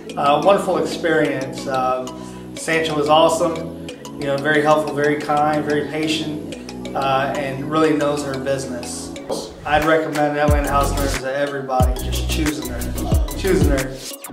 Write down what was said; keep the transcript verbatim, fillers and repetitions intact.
Uh, wonderful experience. Uh, Sancha was awesome, you know, very helpful, very kind, very patient, uh, and really knows her business. I'd recommend Atlanta House Nerds to everybody. Just choose a nerd. Choose a nerd.